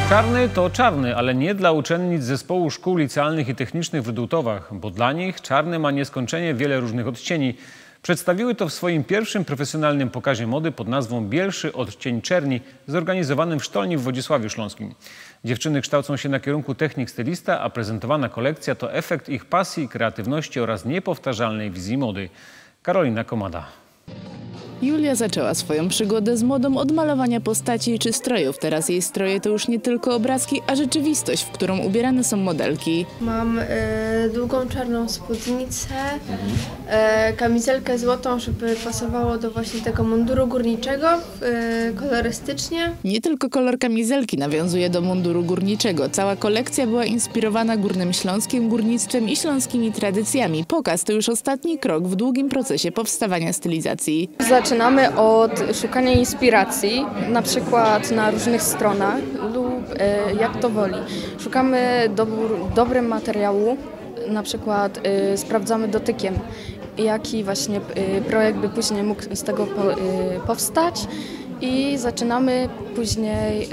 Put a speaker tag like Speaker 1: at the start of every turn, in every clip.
Speaker 1: Czarny to czarny, ale nie dla uczennic Zespołu Szkół Licealnych i Technicznych w Rydułtowach, bo dla nich czarny ma nieskończenie wiele różnych odcieni. Przedstawiły to w swoim pierwszym profesjonalnym pokazie mody pod nazwą Bielszy odcień czerni, zorganizowanym w Sztolni w Wodzisławiu Śląskim. Dziewczyny kształcą się na kierunku technik stylista, a prezentowana kolekcja to efekt ich pasji, kreatywności oraz niepowtarzalnej wizji mody. Karolina Komada.
Speaker 2: Julia zaczęła swoją przygodę z modą od malowania postaci czy strojów. Teraz jej stroje to już nie tylko obrazki, a rzeczywistość, w którą ubierane są modelki.
Speaker 3: Mam długą czarną spódnicę, kamizelkę złotą, żeby pasowało do właśnie tego munduru górniczego kolorystycznie.
Speaker 2: Nie tylko kolor kamizelki nawiązuje do munduru górniczego. Cała kolekcja była inspirowana Górnym Śląskiem, górnictwem i śląskimi tradycjami. Pokaz to już ostatni krok w długim procesie powstawania stylizacji.
Speaker 3: Zaczynamy od szukania inspiracji, na przykład na różnych stronach lub jak to woli. Szukamy dobrego materiału, na przykład sprawdzamy dotykiem, jaki właśnie projekt by później mógł z tego powstać i zaczynamy później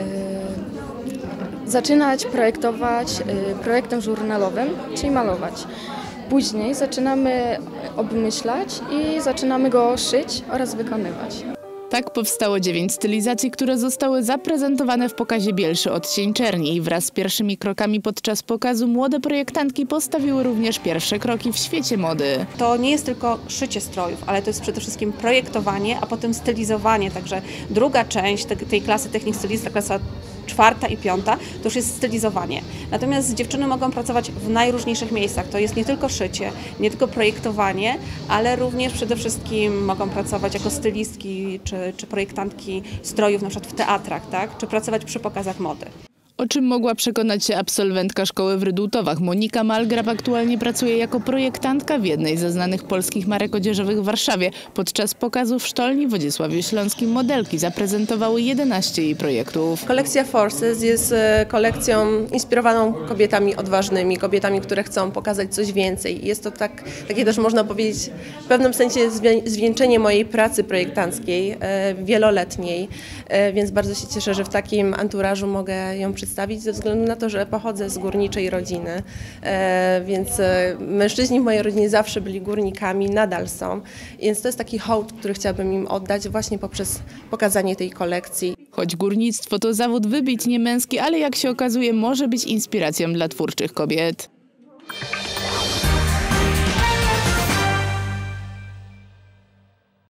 Speaker 3: projektować projektem żurnalowym, czyli malować. Później zaczynamy obmyślać i zaczynamy go szyć oraz wykonywać.
Speaker 2: Tak powstało 9 stylizacji, które zostały zaprezentowane w pokazie Bielszy odcień czerni. Wraz z pierwszymi krokami podczas pokazu młode projektantki postawiły również pierwsze kroki w świecie mody.
Speaker 4: To nie jest tylko szycie strojów, ale to jest przede wszystkim projektowanie, a potem stylizowanie. Także druga część tej klasy technik stylista, klasa 4. i 5. to już jest stylizowanie. Natomiast dziewczyny mogą pracować w najróżniejszych miejscach. To jest nie tylko szycie, nie tylko projektowanie, ale również przede wszystkim mogą pracować jako stylistki czy projektantki strojów, na przykład w teatrach, tak? Czy pracować przy pokazach mody.
Speaker 2: O czym mogła przekonać się absolwentka szkoły w Rydułtowach. Monika Malgrab aktualnie pracuje jako projektantka w jednej ze znanych polskich marek odzieżowych w Warszawie. Podczas pokazu w Sztolni w Wodzisławiu Śląskim modelki zaprezentowały 11 jej projektów.
Speaker 5: Kolekcja Forces jest kolekcją inspirowaną kobietami odważnymi, kobietami, które chcą pokazać coś więcej. Jest to takie też można powiedzieć w pewnym sensie zwieńczenie mojej pracy projektanckiej, wieloletniej, więc bardzo się cieszę, że w takim anturażu mogę ją przedstawić ze względu na to, że pochodzę z górniczej rodziny, więc mężczyźni w mojej rodzinie zawsze byli górnikami, nadal są, więc to jest taki hołd, który chciałabym im oddać właśnie poprzez pokazanie tej kolekcji.
Speaker 2: Choć górnictwo to zawód wybitnie męski, ale jak się okazuje może być inspiracją dla twórczych kobiet.